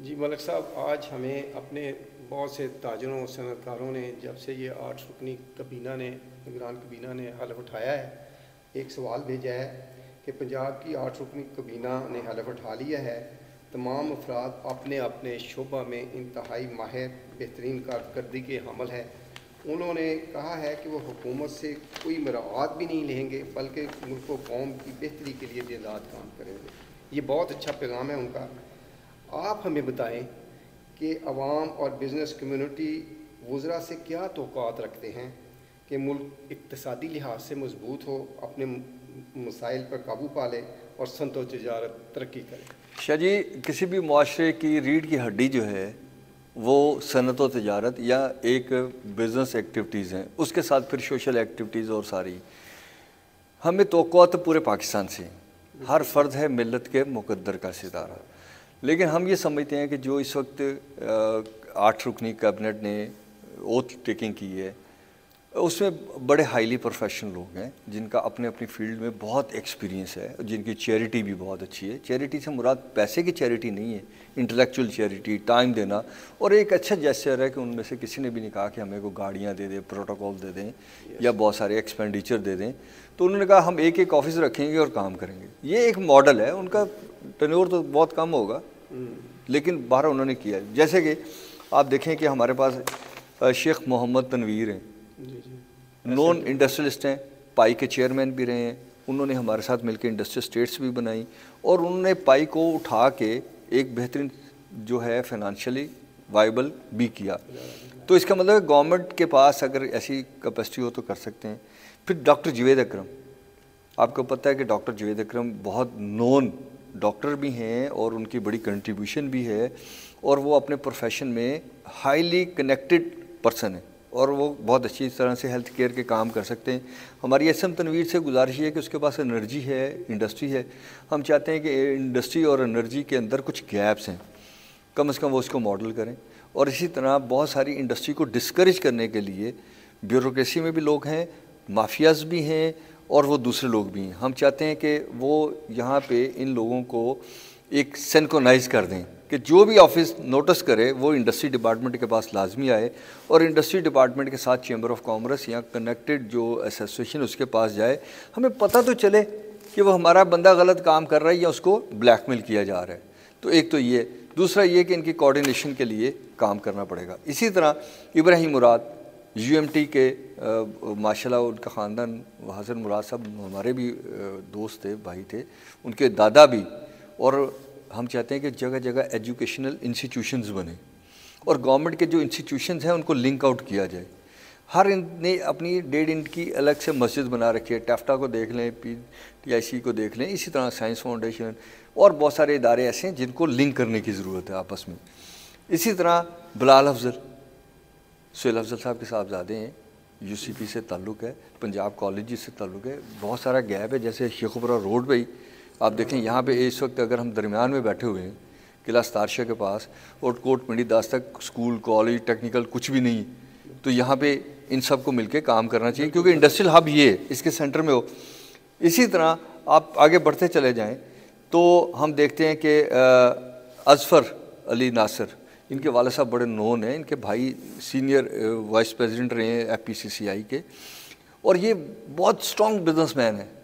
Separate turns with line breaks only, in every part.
जी मलिक साहब, आज हमें अपने बहुत से ताजरों सनतकारों ने जब से ये 8 रुकनी कबीना ने निगरान कबीना ने हलफ उठाया है, एक सवाल भेजा है कि पंजाब की 8 रुकनी कबीना ने हलफ उठा लिया है। तमाम अफराद अपने अपने शोबा में इंतहाई माहिर बेहतरीन कारकर्दगी के हमल है। उन्होंने कहा है कि वो हुकूमत से कोई मुराद भी नहीं लेंगे, बल्कि मुल्क व कौम की बेहतरी के लिए दिन-रात काम करेंगे। ये बहुत अच्छा पैगाम है उनका। आप हमें बताएं कि अवाम और बिज़नेस कम्युनिटी वज़रा से क्या तौक़ात रखते हैं कि मुल्क इक़्तिसादी लिहाज से मजबूत हो, अपने मसाइल पर काबू पा ले और सनअत व तिजारत तरक्की करे।
शाह जी, किसी भी मुआशरे की रीढ़ की हड्डी जो है वो सनअत व तिजारत या एक बिज़नेस एक्टिविटीज़ हैं, उसके साथ फिर सोशल एक्टिविटीज़ और सारी। हमें तौक़ात पूरे पाकिस्तान से, हर फ़र्द है मिल्लत के मुक़द्दर का सितारा। लेकिन हम ये समझते हैं कि जो इस वक्त 8 रुकनी कैबिनेट ने ओथ टेकिंग की है, उसमें बड़े हाईली प्रोफेशनल लोग हैं जिनका अपने अपनी फील्ड में बहुत एक्सपीरियंस है, जिनकी चैरिटी भी बहुत अच्छी है। चैरिटी से मुराद पैसे की चैरिटी नहीं है, इंटेलेक्चुअल चैरिटी, टाइम देना। और एक अच्छा जेस्चर है कि उनमें से किसी ने भी नहीं कहा कि हमें को गाड़ियाँ दे दें, प्रोटोकॉल दे दें या बहुत सारे एक्सपेंडिचर दे दें। तो उन्होंने कहा हम एक एक ऑफिस रखेंगे और काम करेंगे। ये एक मॉडल है, उनका टेन्योर तो बहुत कम होगा लेकिन बाहर उन्होंने किया। जैसे कि आप देखें कि हमारे पास शेख मोहम्मद तनवीर हैं, नॉन इंडस्ट्रियलिस्ट हैं, पाई के चेयरमैन भी रहे हैं। उन्होंने हमारे साथ मिलकर इंडस्ट्रियल स्टेट्स भी बनाई और उन्होंने पाई को उठा के एक बेहतरीन जो है फाइनेंशियली वाइबल भी किया। तो इसका मतलब है गवर्नमेंट के पास अगर ऐसी कैपेसिटी हो तो कर सकते हैं। फिर डॉक्टर जावेद अकरम, आपको पता है कि डॉक्टर जावेद अकरम बहुत नोन डॉक्टर भी हैं और उनकी बड़ी कंट्रीब्यूशन भी है और वो अपने प्रोफेशन में हाईली कनेक्टेड पर्सन है और वो बहुत अच्छी तरह से हेल्थ केयर के काम कर सकते हैं। हमारी एसएम तनवीर से गुजारिश है कि उसके पास एनर्जी है, इंडस्ट्री है। हम चाहते हैं कि इंडस्ट्री और एनर्जी के अंदर कुछ गैप्स हैं, कम से कम वो उसको मॉडल करें। और इसी तरह बहुत सारी इंडस्ट्री को डिस्करेज करने के लिए ब्यूरोक्रेसी में भी लोग हैं, माफियाज़ भी हैं और वो दूसरे लोग भी हैं। हम चाहते हैं कि वो यहाँ पे इन लोगों को एक सिंक्रोनाइज़ कर दें कि जो भी ऑफिस नोटिस करे वो इंडस्ट्री डिपार्टमेंट के पास लाजमी आए और इंडस्ट्री डिपार्टमेंट के साथ चैम्बर ऑफ कॉमर्स या कनेक्टेड जो एसोसिएशन उसके पास जाए। हमें पता तो चले कि वो हमारा बंदा गलत काम कर रहा है या उसको ब्लैकमेल किया जा रहा है। तो एक तो ये, दूसरा ये कि इनकी कोऑर्डिनेशन के लिए काम करना पड़ेगा। इसी तरह इब्राहिम मुराद यूएमटी के माशाल्लाह उनका ख़ानदान, हसन मुराद साहब हमारे भी दोस्त थे, भाई थे, उनके दादा भी। और हम चाहते हैं कि जगह जगह एजुकेशनल इंस्टीट्यूशंस बने और गवर्नमेंट के जो इंस्टीट्यूशंस हैं उनको लिंक आउट किया जाए। हर ने अपनी 1.5 इंच की अलग से मस्जिद बना रखी है। टैफ्टा को देख लें, PTIC को देख लें, इसी तरह साइंस फाउंडेशन और बहुत सारे इदारे ऐसे हैं जिनको लिंक करने की ज़रूरत है आपस में। इसी तरह बिलाल अफजल, सुहेल अफजल साहब के साहबजादे हैं, UCP से ताल्लुक़ है, पंजाब कॉलेज से ताल्लुक़ है। बहुत सारा गैप है, जैसे शेखुपुरा रोड पे ही आप देखें, यहाँ पे इस वक्त अगर हम दरमियान में बैठे हुए हैं किला तारशा के पास और कोट मंडी दास तक स्कूल, कॉलेज, टेक्निकल कुछ भी नहीं, तो यहाँ पे इन सब को मिलके काम करना चाहिए क्योंकि इंडस्ट्रियल हब ये है, इसके सेंटर में हो। इसी तरह आप आगे बढ़ते चले जाएँ तो हम देखते हैं कि अज़फ़र अली नासिर, इनके वाले साहब बड़े नोन हैं, इनके भाई सीनियर वाइस प्रेसिडेंट रहे हैं FPCCI के और ये बहुत स्ट्रॉन्ग बिजनेसमैन है।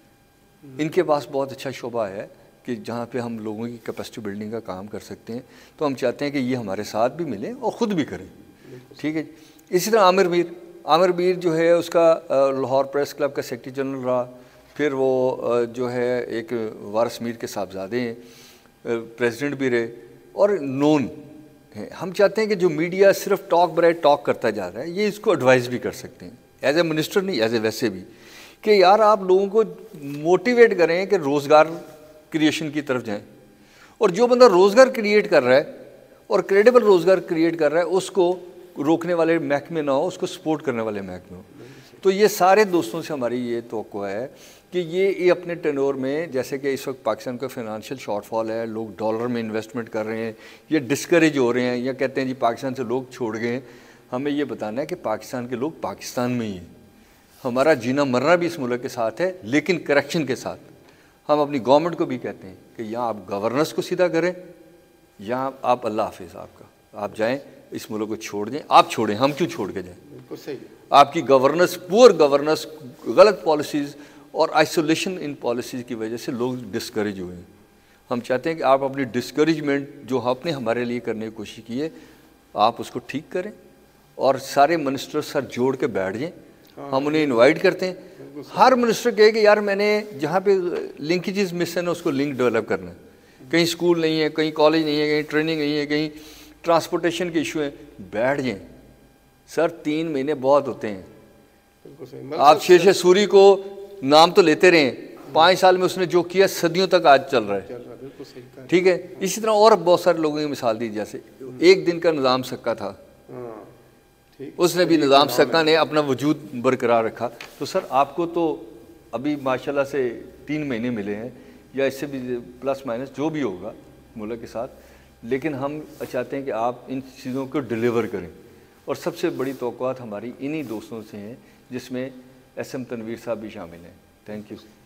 इनके पास बहुत अच्छा शोबा है कि जहाँ पे हम लोगों की कैपेसिटी बिल्डिंग का काम कर सकते हैं। तो हम चाहते हैं कि ये हमारे साथ भी मिलें और ख़ुद भी करें, ठीक है। इसी तरह आमिर मीर जो है उसका लाहौर प्रेस क्लब का सेक्रेटरी जनरल रहा, फिर वो जो है एक वारिस मीर के साहबजादे हैं, प्रेसिडेंट भी रहे और नोन हैं। हम चाहते हैं कि जो मीडिया सिर्फ टॉक बराए टॉक करता जा रहा है, ये इसको एडवाइस भी कर सकते हैं एज ए मिनिस्टर, नहीं एज ए वैसे भी, कि यार आप लोगों को मोटिवेट करें कि रोज़गार क्रिएशन की तरफ जाएं। और जो बंदा रोज़गार क्रिएट कर रहा है और क्रेडिबल रोज़गार क्रिएट कर रहा है उसको रोकने वाले महकमे ना हो, उसको सपोर्ट करने वाले महकमे हो। तो ये सारे दोस्तों से हमारी ये तवक्को है कि ये अपने टेन्योर में, जैसे कि इस वक्त पाकिस्तान का फाइनेंशियल शॉर्टफॉल है, लोग डॉलर में इन्वेस्टमेंट कर रहे हैं, ये डिस्करेज हो रहे हैं या कहते हैं जी पाकिस्तान से लोग छोड़ गए। हमें ये बताना है कि पाकिस्तान के लोग पाकिस्तान में ही हैं, हमारा जीना मरना भी इस मुल्क के साथ है, लेकिन करेक्शन के साथ। हम अपनी गवर्नमेंट को भी कहते हैं कि यहाँ आप गवर्नेंस को सीधा करें, यहाँ आप अल्लाह हाफिज़ आपका, आप जाएं, इस मुल्क को छोड़ दें, आप छोड़ें, हम क्यों छोड़ के जाएं?
बिल्कुल सही।
आपकी गवर्नेंस, पुअर गवर्नेंस, गलत पॉलिसीज़ और आइसोलेशन इन पॉलिसीज़ की वजह से लोग डिस्करेज हुए हैं। हम चाहते हैं कि आप अपनी डिस्करेजमेंट जो आपने हमारे लिए करने की कोशिश की है, आप उसको ठीक करें और सारे मिनिस्टर सर जोड़ के बैठ जाएं। हम उन्हें इनवाइट करते हैं। हर मिनिस्टर कहे कि यार मैंने जहाँ पे लिंकेजेस मिस है ना, उसको लिंक डेवलप करना है। कहीं स्कूल नहीं है, कहीं कॉलेज नहीं है, कहीं ट्रेनिंग नहीं है, कहीं ट्रांसपोर्टेशन के इशू हैं, बैठ जाएं सर। 3 महीने बहुत होते हैं।
बिल्कुल सही।
आप शेष सूरी को नाम तो लेते रहे, 5 साल में उसने जो किया सदियों तक आज चल रहा है।
बिल्कुल सही कहा।
ठीक है, इसी तरह और बहुत सारे लोगों की मिसाल दी, जैसे एक दिन का निज़ाम सक्का था, उसने भी निज़ाम सक्का ने अपना वजूद बरकरार रखा। तो सर आपको तो अभी माशाल्लाह से 3 महीने मिले हैं, या इससे भी प्लस माइनस जो भी होगा मुल्क के साथ, लेकिन हम चाहते हैं कि आप इन चीज़ों को डिलीवर करें। और सबसे बड़ी तवक्कुआत हमारी इन्हीं दोस्तों से हैं, जिसमें SM तनवीर साहब भी शामिल हैं। Thank you.